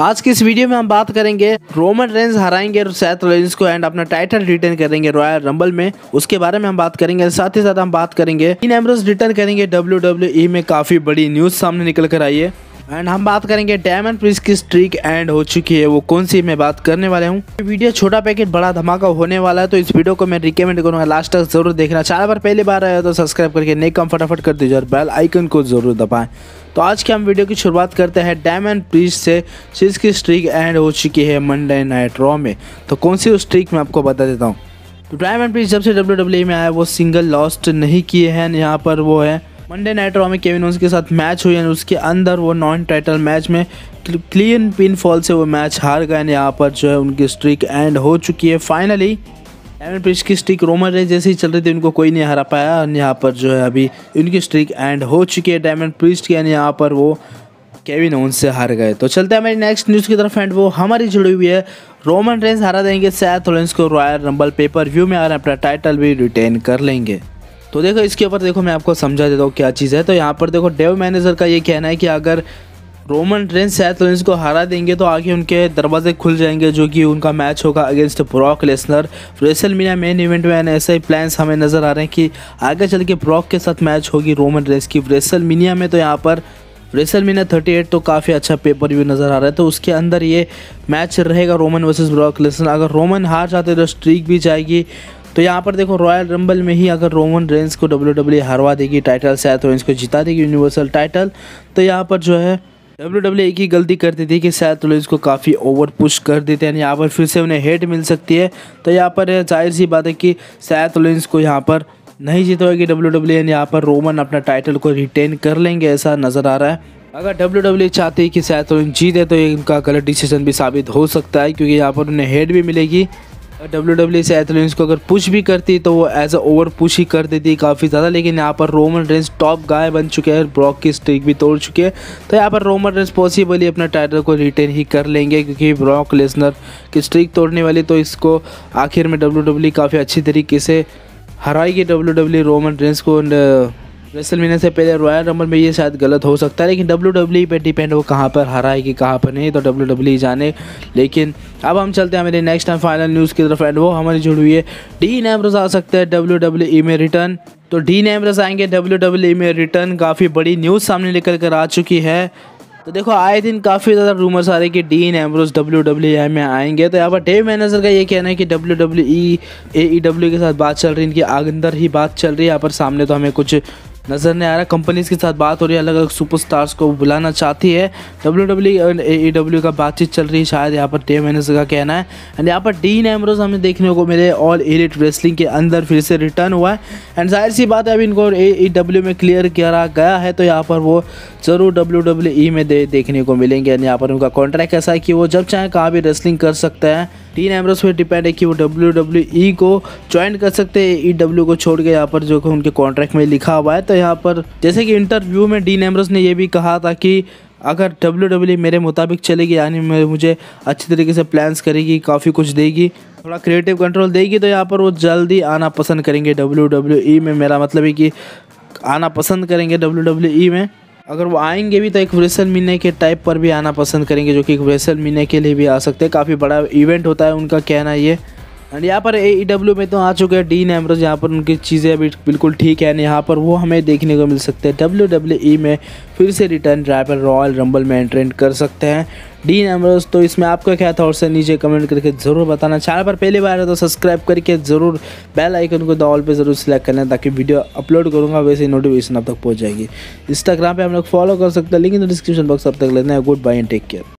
आज की इस वीडियो में हम बात करेंगे रोमन रेंज हराएंगे सेथ रॉलिंस को एंड अपना टाइटल रिटेन करेंगे रॉयल रंबल में, उसके बारे में हम बात करेंगे। साथ ही साथ हम बात करेंगे डीन एम्ब्रोस रिटर्न करेंगे WWE में, काफी बड़ी न्यूज सामने निकल कर आई है। एंड हम बात करेंगे डायमंड प्रिंस की स्ट्रीक एंड हो चुकी है, वो कौन सी मैं बात करने वाला हूँ। वीडियो छोटा पैकेट बड़ा धमाका होने वाला है, तो इस वीडियो को मैं रिकमेंड करूंगा लास्ट तक जरूर देखना। चैनल पर पहली बार आया तो सब्सक्राइब करके नए काम फटाफट कर दीजिए और बेल आइकन को जरूर दबाएं। तो आज के हम वीडियो की शुरुआत करते हैं डायमंड प्रिंस से, जिसकी स्ट्रीक एंड हो चुकी है मंडे नाइट रॉ में। तो कौन सी उस स्ट्रीक मैं आपको बता देता हूँ। तो डायमंड प्रिंस जब से WWE में आया वो सिंगल लॉस्ट नहीं किए हैं। यहाँ पर वो है मंडे नाइट रॉ में केविन ओवेंस के साथ मैच हुई है, उसके अंदर वो नॉन टाइटल मैच में क्लीन पिन फॉल से वो मैच हार गए। यहाँ पर जो है उनकी स्ट्रीक एंड हो चुकी है फाइनली। डायमंड प्रिंस की स्ट्रीक रोमन रेंज जैसे ही चल रही थी, उनको कोई नहीं हरा पाया। और यहाँ पर जो है अभी उनकी स्ट्रीक एंड हो चुकी है डायमंड प्रिंस की, यहाँ पर वो केविन ओवेंस से हार गए। तो चलते हैं हमारी नेक्स्ट न्यूज़ की तरफ एंड वो हमारी जुड़ी हुई है रोमन रेंज हरा देंगे सेथ रॉलिंस को रॉयल रंबल पेपर व्यू में और अपना टाइटल भी रिटेन कर लेंगे। तो देखो इसके ऊपर देखो मैं आपको समझा देता हूँ क्या चीज़ है। तो यहाँ पर देखो डेव मैनेजर का ये कहना है कि अगर रोमन रेंज सेथ रॉलिंस को हरा देंगे तो आगे उनके दरवाजे खुल जाएंगे, जो कि उनका मैच होगा against Brock Lesnar WrestleMania main event में। ऐसे ही प्लान्स हमें नज़र आ रहे हैं कि आगे चल के ब्रॉक के साथ मैच होगी रोमन रेंज की रेसलमेनिया में। तो यहाँ पर रेसलमेनिया 38 तो काफ़ी अच्छा पेपर व्यू नज़र आ रहा है, तो उसके अंदर ये मैच रहेगा रोमन वर्सेस ब्रॉक लेसनर। अगर रोमन हार जाते तो स्ट्रीक भी जाएगी। तो यहाँ पर देखो रॉयल रंबल में ही अगर रोमन रेंज को WWE हरवा देगी टाइटल, सेथ रॉलिंस को जिता देगी यूनिवर्सल टाइटल, तो यहाँ पर जो है WWE की गलती करती थी कि सेथ रॉलिंस को काफ़ी ओवर पुश कर देते हैं। यहाँ पर फिर से उन्हें हेट मिल सकती है। तो यहाँ पर जाहिर सी बात है कि सेथ रॉलिंस को यहाँ पर नहीं जीतेगी WWE, यहाँ पर रोमन अपना टाइटल को रिटेन कर लेंगे, ऐसा नज़र आ रहा है। अगर WWE चाहती है कि सेथ रॉलिंस जीते तो ये इनका गलत डिसीजन भी साबित हो सकता है, क्योंकि यहाँ पर उन्हें हेट भी मिलेगी। WWE सेथ रॉलिंस को अगर पुश भी करती तो वो एज अ ओवर पुश ही कर देती काफ़ी ज़्यादा। लेकिन यहाँ पर रोमन रेंज टॉप गाय बन चुके हैं, ब्रॉक की स्ट्रीक भी तोड़ चुके हैं। तो यहाँ पर रोमन रेंज पॉसिबली अपना टाइटल को रिटेन ही कर लेंगे, क्योंकि ब्रॉक लेसनर की स्ट्रीक तोड़ने वाली, तो इसको आखिर में WWE काफ़ी अच्छी तरीके से हराएगी WWE रोमन रेंज को। रेसलमेनिया से पहले रॉयल रंबल में ये शायद गलत हो सकता है, लेकिन WWE पे डिपेंड, वो कहाँ पर हराएगी कहाँ पर नहीं, तो WWE जाने। लेकिन अब हम चलते हैं मेरे नेक्स्ट टाइम फाइनल न्यूज़ की तरफ एंड वो हमारी जुड़ी हुई है डीन एम्ब्रोस आ सकते हैं WWE में रिटर्न। तो डीन एम्ब्रोस आएंगे WWE में रिटर्न, काफ़ी बड़ी न्यूज़ सामने निकल कर आ चुकी है। तो देखो आए दिन काफ़ी ज़्यादा रूमर्स आ रहे हैं कि डीन एम्ब्रोस WWE में आएंगे। तो यहाँ पर डेव मैनेजर का ये कहना है कि WWE AEW के साथ बात चल रही है, इनकी अंदर ही बात चल रही है। यहाँ पर सामने तो हमें कुछ नज़र नहीं आ रहा, कंपनीज के साथ बात हो रही है, अलग अलग सुपरस्टार्स को बुलाना चाहती है WWE और AEW का बातचीत चल रही है शायद, यहाँ पर डेव मैनेजर का कहना है। एंड यहाँ पर डीन एम्ब्रोस हमें देखने को मिले ऑल एलिट रेसलिंग के अंदर फिर से रिटर्न हुआ है। एंड जाहिर सी बात है अभी इनको AEW में क्लियर करा गया है, तो यहाँ पर वो ज़रूर WWE में देखने को मिलेंगे। एंड यहाँ पर उनका कॉन्ट्रैक्ट ऐसा है कि वो जब चाहे कहाँ भी रेसलिंग कर सकते हैं। डीन एम्ब्रोस पे डिपेंड है कि वो WWE को ज्वाइन कर सकते हैं, AEW को छोड़ के, यहाँ पर जो उनके कॉन्ट्रैक्ट में लिखा हुआ है। तो यहाँ पर जैसे कि इंटरव्यू में डीन एम्ब्रोस ने ये भी कहा था कि अगर WWE मेरे मुताबिक चलेगी, यानी मुझे अच्छी तरीके से प्लान्स करेगी, काफ़ी कुछ देगी, थोड़ा क्रिएटिव कंट्रोल देगी, तो यहाँ पर वो जल्दी आना पसंद करेंगे WWE में। मेरा मतलब है कि आना पसंद करेंगे WWE में। अगर वो आएंगे भी तो एक रेसलमेनिया के टाइप पर भी आना पसंद करेंगे, जो कि एक रेसलमेनिया के लिए भी आ सकते हैं, काफ़ी बड़ा इवेंट होता है उनका कहना ये। एंड यहाँ पर AEW में तो आ चुके हैं डीन एम्ब्रोस, यहाँ पर उनकी चीज़ें अभी बिल्कुल ठीक है। यहाँ पर वो हमें देखने को मिल सकते हैं WWE में फिर से रिटर्न ड्राइवर रॉयल रंबल में एंट्रेंट कर सकते हैं डीन एम्ब्रोस। तो इसमें आपका क्या था और से नीचे कमेंट करके ज़रूर बताना। चैनल पर पहली बार है तो सब्सक्राइब करके ज़रूर बेल आइकन को ऑल पे ज़रूर सेलेक्ट करना, ताकि वीडियो अपलोड करूँगा वैसे नोटिफिकेशन अब तक पहुँच जाएगी। इंस्टाग्राम पे हम लोग फॉलो कर सकते हैं, लिंक इन डिस्क्रिप्शन बॉक्स। अब तक लेना है, good bye and take care.